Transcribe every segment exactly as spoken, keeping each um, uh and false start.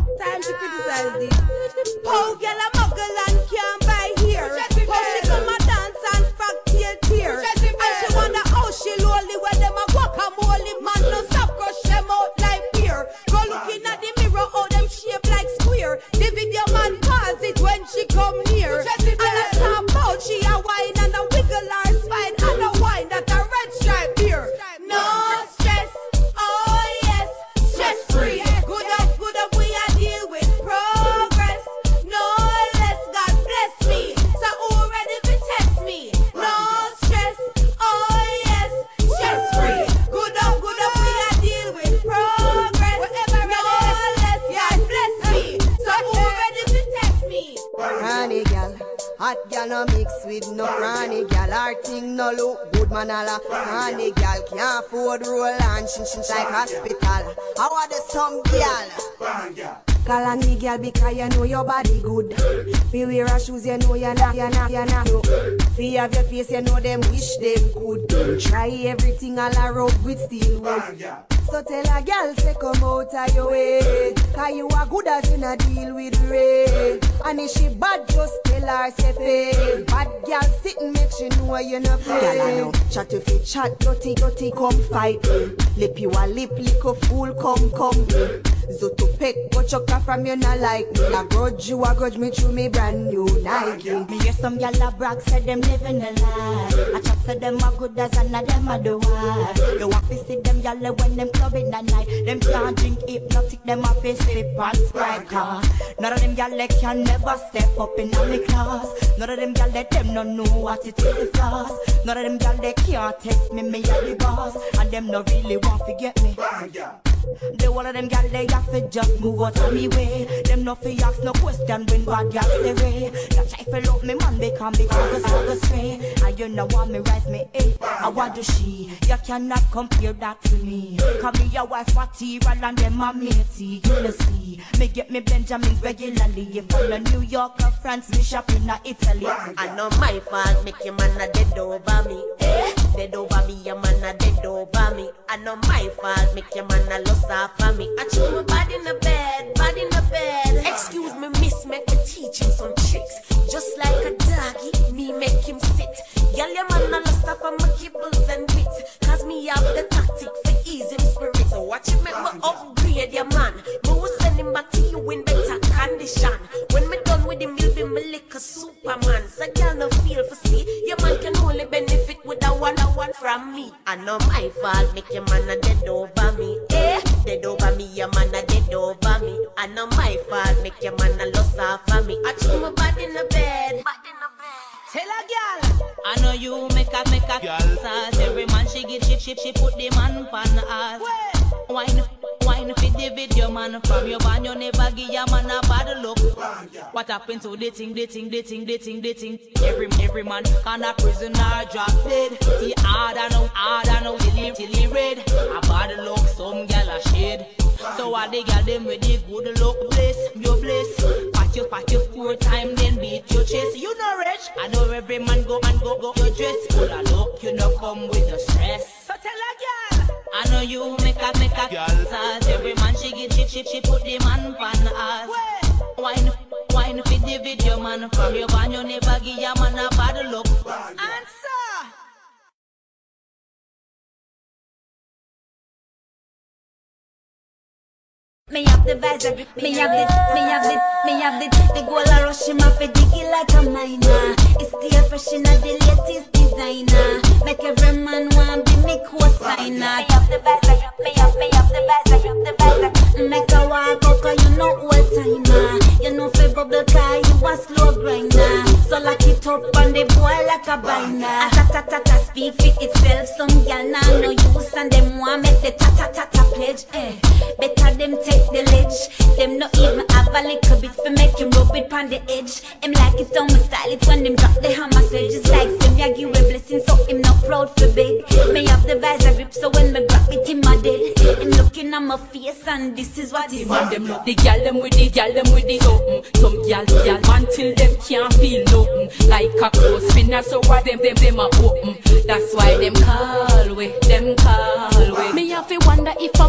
Time to criticize this. How girl a muggle and can't buy here. How she come a dance and frog tail tear. And she wonder how she lowly when them a guacamole. Man no stop crush them out like beer. Go looking at the mirror how them shape like square. The video man pause it when she come near. And I talk about she a wine and a wiggle her spine. And a wine that a red stripe beer. No stress, oh yes, stress free. Good up, good up, we a deal with progress. No less, God bless me. So who ready to test me? No stress, oh yes, stress free. Good up, good up, we a deal with progress. No less, God bless me. So who ready to test me? Granny gal, hot gal no mix with no granny gal. Her thing no look good man ala. Granny gal can't afford roll and shin shin like hospital. How are the some gal? Call on me gal because you know your body good. Fi wear a shoes you know you not, you not, you not. Fi have your face you know them wish them could. Try everything all around with steel wood. So tell a girl say come out of your way. Cause you are good as in a deal with rain. And if she bad just tell her say fail. Bad girl sit and make she know you no play. Girl I know chat if you chat dirty dirty come fight. Lip you a lip lick a fool come come. So to peck but chuck from you not like me. I grudge you, I grudge me through me brand new Nike. Me hear some gyal a brag say them living a lie. I chat say them a good as and a them a do why. You want to see them gyal when them club in the night. Them can't drink hypnotic, them a face sip and Sprite car. None of them gyal can never step up in the class. None of them gyal let them no know what it is to floss. None of them gyal they can't text me, me a the boss. And them no really want to get me. The one of them gyal they have to just move out of me way. Them no fi ask no question when bad gyal say way. You try to love me man they can be go so go stray. And you know want me rise me eh? I want to she. You cannot compare that to me. Cause me your wife material and them a matey. You know see me get me Benjamins regularly. If I'm a New York or France me shopping in Italy. I know my fault make your man a dead over me eh? Dead over me your man a dead over me. I know my fault make your man a lost off of me. I chew my body in the bed, body in the bed. Excuse me miss, make me teach him some tricks. Just like a doggy, me make him sit. Girl your man a lost off of my kibbles and bits. Cause me have the tactic for easing spirit. So watch it make me upgrade your man. Me will send him back to you in better condition. When me done with him, he'll be me like a Superman. So girl no feel for see. Your man can only benefit with a one on one from me. I know my fault make your man a dead over me eh? Dead over me, your man a dead over me. I know my fault make your man a lost off of me. I chew my body in the bed, body in the bed. Tell a girl, I know you make a make a girl. Every man she get she she she put the man pan ass. Wine wine fit the video man. From your band you never give your man a bad look. What happened to the thing, the thing, the thing, the thing, the thing? Every every man can a prisoner drop dead. He hard and out, hard and out till he till he red. A bad look, some girl a shade. So what they got them with the good luck bliss, your bliss. Pat you, pat you four time, then beat your chest. You know rich, I know every man go and go go your dress. Full of luck, you know come with the stress. So tell a girl, I know you make a make a girl. Every man she get she she she put the man pan ass. Wine wine fit the video man. From your band you never give your man a bad look. Answer. Me have the visor, me have the, me have the, me have the, the goal a rush him off a diggy like a miner. It's still fresh in the latest designer. Make every man want be me co-signer. Me have the visor, me have, me have the visor, the visor. Make a walk out 'cause you know old timer. You know fi bubble car, you a slow grinder. So lock it up on the boy like a binder. A ta ta ta ta speak for itself. Some gyal now no use and them want make the ta ta ta ta pledge. Eh, better them take the ledge. Them not even have a little bit for make him rub it on the edge. Him like it on my style it when them drop the hammer. So just like some ya give a blessing so him not proud for big. Me have the visor rip so when me drop it him a dead. Him looking at my face and this is what he said. Them look the gyal them with the gyal them with the something. Some gyal gyal man till them can't feel nothing. Like a close spinner so what them them them a open. That's why them call we, them call we. Me have to wonder if I'm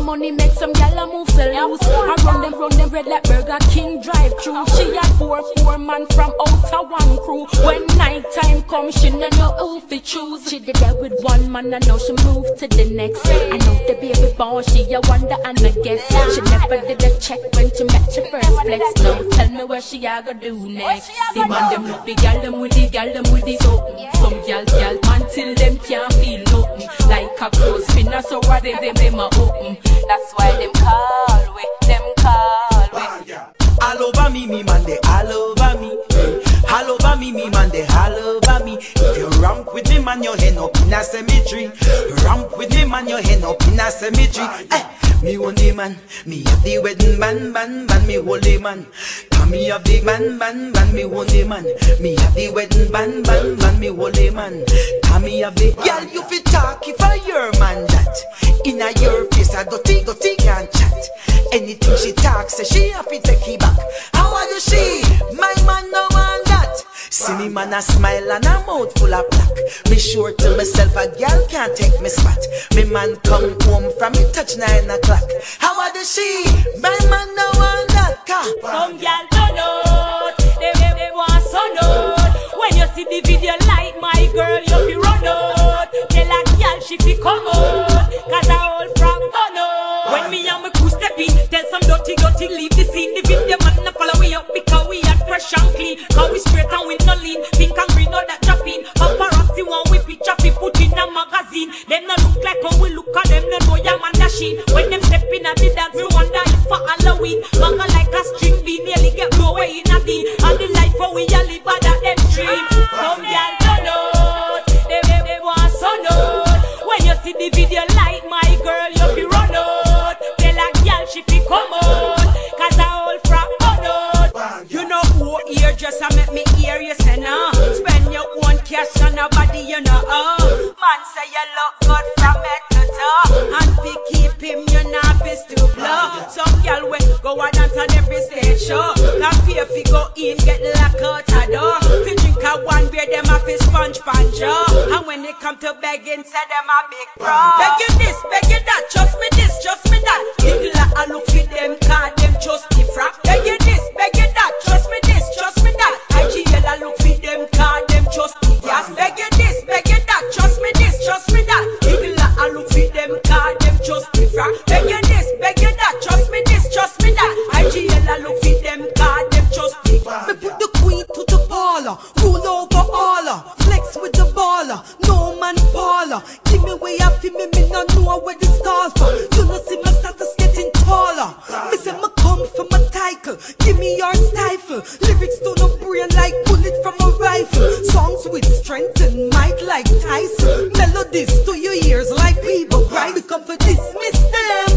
money make some gyal a move so loose. I run them, run them red like Burger King drive through. She had four, four man from outer one crew. When night time come, she no know who fi choose. She did that with one man, I know she moved to the next. I know the baby born, she a wonder and a guess. She never did a check when she met your first flex. Now tell me where she a go do next. The man them love the gyal them with the gyal them with the something. Some gyal gyal man till them can't feel nothing. Like a close spinner, so what they them them a open. That's why them call we, them call we. All over me, me man, they all over me. All over me, me man, they all over me. If you ramp with me man, you end up in a cemetery. Ramp with me man, you end up in a cemetery. Eh, me only man, me have the wedding band, band, band, me holy man. Come me have the band, band, band, me only man. Me have the wedding band, band, band, me holy man. Come me have the girl, you fit talk if I your man that. Inna your face, I dirty, dirty can't chat. Anything she talks, say she have to take it back. How are you she? My man no want that. See me man a smile and a mouth full of black. Me sure to myself a girl can't take me spot. Me man come home from me touch nine o'clock. How are you she? My man no want that. Car. Some girl don't know, they, they, they want so know. When you see the video like my girl, you fi run out. Tell a girl she fi come out, cause I all from Bono. When me and my crew step in, tell some dirty dirty leave the scene. The video man no follow we up because we are fresh and clean. Cause we straight and we no lean. Pink and green all that dropping. Paparazzi want we picture fi put in a magazine. Them no look like how we look at them, no know ya man dashing. When them step in at the dance, we wonder if for Halloween. Manga like a string bean, nearly get blow away in a bean. And the life how we a live at that them stream. Some girl don't know, they, they, they want so know. When you see the video like my girl, you fi run out. Tell a girl she fi come out, cause I all from Bono. You know who here just a make me hear you say no. Spend your own cash on nobody you know. Oh, man say you look good from head to toe. And fi keep him you not fi to blow. Some girl we go a dance on every stage show. Can pay fi go in get locked out a door. Fi drink a one beer them a fi sponge panjo. And when they come to begging say them a big pro. Beg you this, beg you that, trust me this, trust me that. Igla a look fi them cause them just the frack. Beg you this, beg you that, trust me this, trust me that. I G L a look fi them cause them just the gas. Beg you this, beg you that, trust me this, trust me that. Igla a look fi them cause them just the frack. Beg you this, beg you that, trust me this, trust me that. I G L a look fi them cause them just the gas. Me put the queen to the parlor, rule over all her. Flex with the baller, no man parlor. Give me way up, me me no know where the stars for. You know see my status getting taller. Me say me come from a title, give me your stifle. Lyrics to no brain like bullet from a rifle. Songs with strength and might like Tyson. Melodies to your ears like people right. We come for dismiss them.